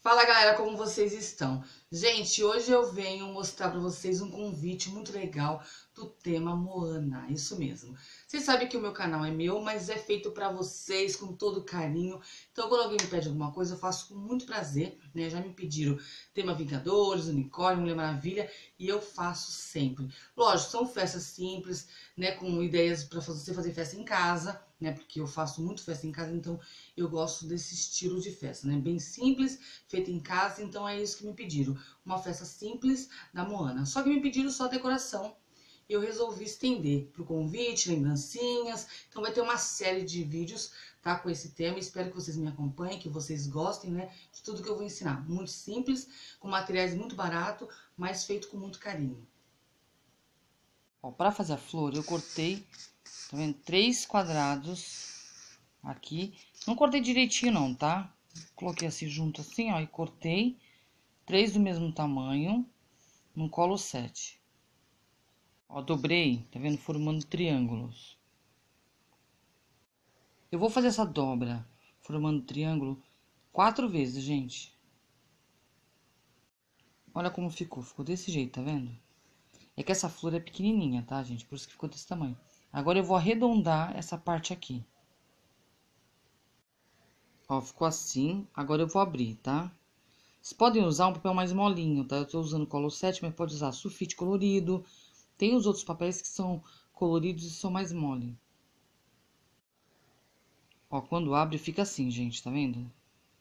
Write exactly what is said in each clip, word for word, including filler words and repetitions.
Fala galera, como vocês estão? Gente, hoje eu venho mostrar para vocês um convite muito legal do tema Moana, isso mesmo. Vocês sabem que o meu canal é meu, mas é feito para vocês com todo carinho. Então quando alguém me pede alguma coisa, eu faço com muito prazer, né? Já me pediram tema Vingadores, Unicórnio, Mulher Maravilha e eu faço sempre. Lógico, são festas simples, né? Com ideias para você fazer festa em casa, né? Porque eu faço muito festa em casa, então eu gosto desse estilo de festa, né? Bem simples, feita em casa, então é isso que me pediram. Uma festa simples da Moana. Só que me pediram só decoração. Eu resolvi estender para o convite, lembrancinhas. Então vai ter uma série de vídeos, tá? Com esse tema. Espero que vocês me acompanhem, que vocês gostem, né? De tudo que eu vou ensinar. Muito simples, com materiais muito baratos, mas feito com muito carinho. Ó, para fazer a flor, eu cortei, tá vendo? Três quadrados aqui. Não cortei direitinho não, tá? Coloquei assim junto assim, ó, e cortei. Três do mesmo tamanho, no colo sete. Ó, dobrei, tá vendo? Formando triângulos. Eu vou fazer essa dobra, formando triângulo, quatro vezes, gente. Olha como ficou, ficou desse jeito, tá vendo? É que essa flor é pequenininha, tá, gente? Por isso que ficou desse tamanho. Agora eu vou arredondar essa parte aqui. Ó, ficou assim. Agora eu vou abrir, tá? Vocês podem usar um papel mais molinho, tá? Eu tô usando colo sete, mas pode usar sulfite colorido. Tem os outros papéis que são coloridos e são mais mole. Ó, quando abre fica assim, gente, tá vendo?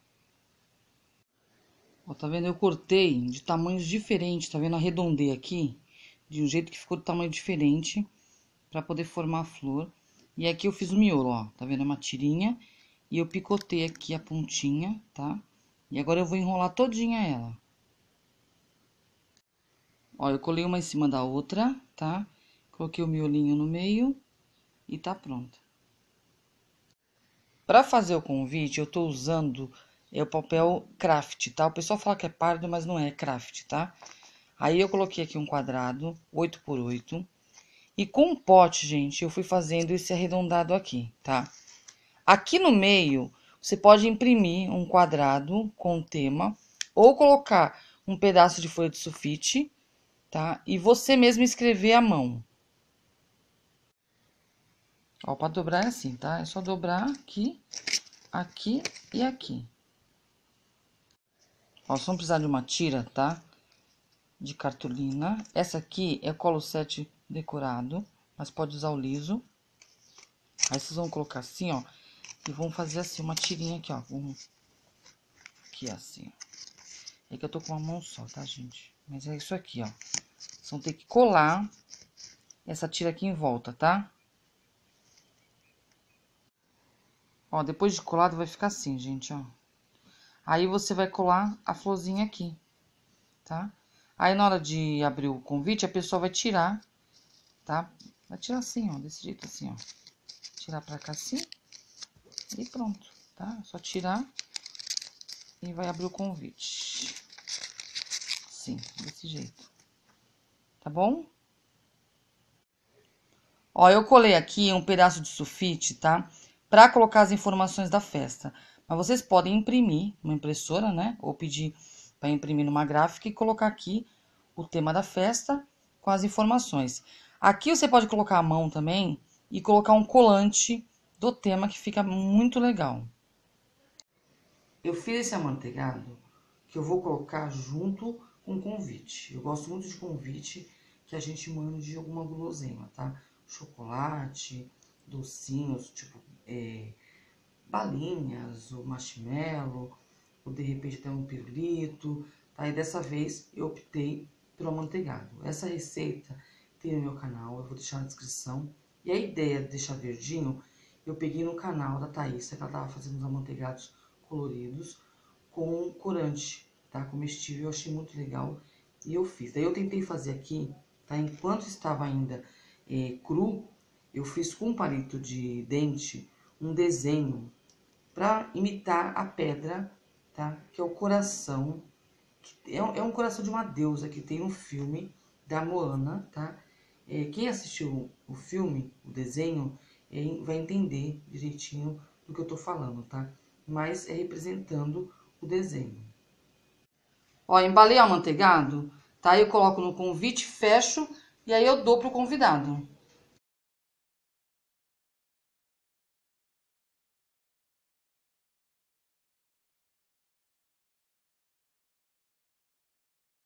Ó, tá vendo? Eu cortei de tamanhos diferentes, tá vendo? Arredondei aqui, de um jeito que ficou de tamanho diferente, pra poder formar a flor. E aqui eu fiz o miolo, ó, tá vendo? É uma tirinha. E eu picotei aqui a pontinha, tá? E agora eu vou enrolar todinha ela. Ó, eu colei uma em cima da outra, tá? Coloquei o miolinho no meio e tá pronta. Pra fazer o convite, eu tô usando é, o papel craft, tá? O pessoal fala que é pardo, mas não é, é craft, tá? Aí eu coloquei aqui um quadrado, oito por oito. E com um pote, gente, eu fui fazendo esse arredondado aqui, tá? Aqui no meio, você pode imprimir um quadrado com tema, ou colocar um pedaço de folha de sulfite, tá? E você mesmo escrever à mão. Ó, pra dobrar é assim, tá? É só dobrar aqui, aqui e aqui. Ó, só precisar de uma tira, tá? De cartolina. Essa aqui é colo sete decorado, mas pode usar o liso. Aí vocês vão colocar assim, ó, e vão fazer assim, uma tirinha aqui, ó. Aqui, assim, ó. É que eu tô com uma mão só, tá, gente? Mas é isso aqui, ó. Vocês vão ter que colar essa tira aqui em volta, tá? Ó, depois de colado vai ficar assim, gente, ó. Aí você vai colar a florzinha aqui, tá? Aí na hora de abrir o convite, a pessoa vai tirar, tá? Vai tirar assim, ó, desse jeito assim, ó. Tirar pra cá assim e pronto, tá? Só tirar e vai abrir o convite. Assim, desse jeito. Tá bom? Ó, eu colei aqui um pedaço de sulfite, tá? Pra colocar as informações da festa. Mas vocês podem imprimir uma impressora, né? Ou pedir para imprimir numa gráfica e colocar aqui o tema da festa com as informações. Aqui você pode colocar a mão também e colocar um colante do tema que fica muito legal. Eu fiz esse amanteigado que eu vou colocar junto com o convite. Eu gosto muito de convite que a gente mande alguma guloseima, tá? Chocolate, docinhos, tipo é, balinhas, ou marshmallow, ou de repente até um pirulito, tá? E dessa vez eu optei pelo amanteigado. Essa receita tem no meu canal, eu vou deixar na descrição. E a ideia de deixar verdinho, eu peguei no canal da Thaísa, que ela tava fazendo os amanteigados coloridos com corante, tá? Comestível, eu achei muito legal e eu fiz. Daí eu tentei fazer aqui, tá? Enquanto estava ainda é, cru, eu fiz com um palito de dente um desenho para imitar a pedra, tá? Que é o coração, que é, é um coração de uma deusa que tem no filme da Moana, tá? É, quem assistiu o filme, o desenho, é, vai entender direitinho do que eu tô falando, tá? Mas é representando o desenho. Ó, embalei amanteigado, tá? Eu coloco no convite, fecho e aí eu dou pro convidado.